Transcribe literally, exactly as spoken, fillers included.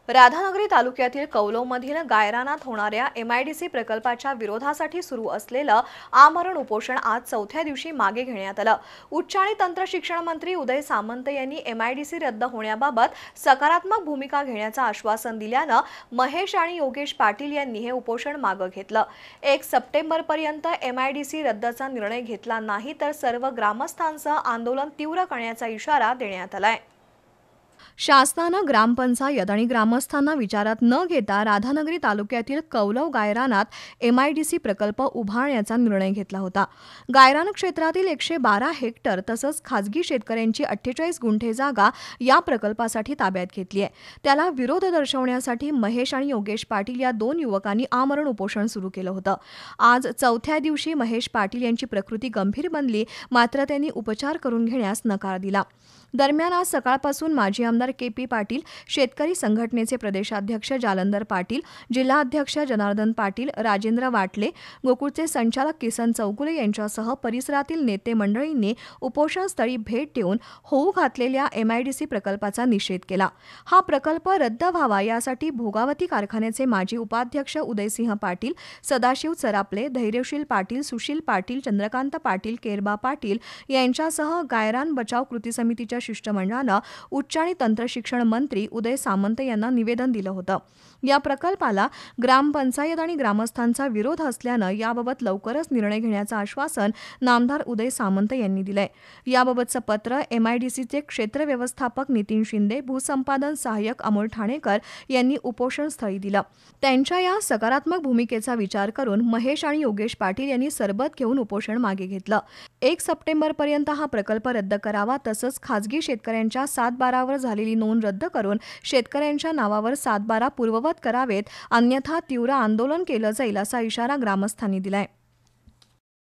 राधानगरी तालुक्यातील कौलवमधील गायरानात होणाऱ्या एमआयडीसी प्रकल्पाच्या विरोधासाठी सुरू असलेलं आमरण उपोषण आज चौथ्या दिवशी मागे घेण्यात आलं। उच्च आणि तंत्र शिक्षण मंत्री उदय सामंत यांनी एमआयडीसी रद्द होण्याबाबत सकारात्मक भूमिका घेण्याचं आश्वासन दिल्यानं महेश आणि योगेश पाटील यांनी हे उपोषण मागे घेतलं। एक सप्टेंबर पर्यंत एमआयडीसी रद्दचा निर्णय घेतला नाही तर सर्व ग्रामस्थांचं आंदोलन तीव्र करण्याचा इशारा देण्यात आलाय। शासनानं ग्रामपंचायत आणि ग्रामस्थांना विचारात न घेता राधानगरी तालुक्यातील कौलव गायरानात एमआयडीसी प्रकल्प उभारण्याचा निर्णय घेतला होता। गायरान क्षेत्रातील एकशे बारा हेक्टर तसंच खाजगी शेतकऱ्यांची अठ्ठेचाळीस गुंठे जागा या प्रकल्पासाठी ताब्यात घेतली आहे। त्याला विरोध दर्शवण्यासाठी महेश आणि योगेश पाटील या दोन युवकांनी आमरण उपोषण सुरू केलं होतं। आज चौथ्या दिवशी महेश पाटील यांची प्रकृती गंभीर बनली, मात्र त्यांनी उपचार करून घेण्यास नकार दिला। दरम्यान आज सकाळपासून माजी आमदार के पी पाटील, शेतकरी संघटनेचे प्रदेशाध्यक्ष जालंधर पाटील, जिल्हाध्यक्ष जनार्दन पाटील, राजेंद्र वाटले, गोकुळचे संचालक किसन चौगुले यांच्यासह परिसरातील नेते मंडळींनी उपोषणस्थळी भेट देऊन होऊ घातलेल्या एमआयडीसी प्रकल्पाचा निषेध केला। हा प्रकल्प रद्द व्हावा यासाठी भोगावती कारखान्याचे माजी उपाध्यक्ष उदयसिंह पाटील, सदाशिव चरापले, धैर्यशील पाटील, सुशील पाटील, चंद्रकांत पाटील, केरबा पाटील यांच्यासह गायरान बचाव कृती समितीच्या शिष्टमंडळानं उच्च आणि तंत्र शिक्षण मंत्री उदय सामंत यांना निवेदन दिलं होतं। या प्रकल्पाला ग्रामपंचायत आणि ग्रामस्थांचा विरोध असल्यानं याबाबत लवकरच निर्णय घेण्याचं आश्वासन नामदार उदय सामंत यांनी दिलंय। याबाबतचं पत्र एमआयडीसीचे क्षेत्र व्यवस्थापक नितीन शिंदे, भूसंपादन सहाय्यक अमोल ठाणेकर यांनी उपोषणस्थळी दिलं। त्यांच्या या सकारात्मक भूमिकेचा विचार करून महेश आणि योगेश पाटील यांनी सरबत घेऊन उपोषण मागे घेतलं। एक सप्टेंबर पर्यंत हा प्रकल्प रद्द करावा, तसंच खाजगी शेतकऱ्यांच्या सात बारावर झालेली नोंद रद्द करून शेतकऱ्यांच्या नावावर सात बारा पूर्ववत करावेत, अन्यथा तीव्र आंदोलन केलं जाईल असा इशारा ग्रामस्थांनी दिलाय।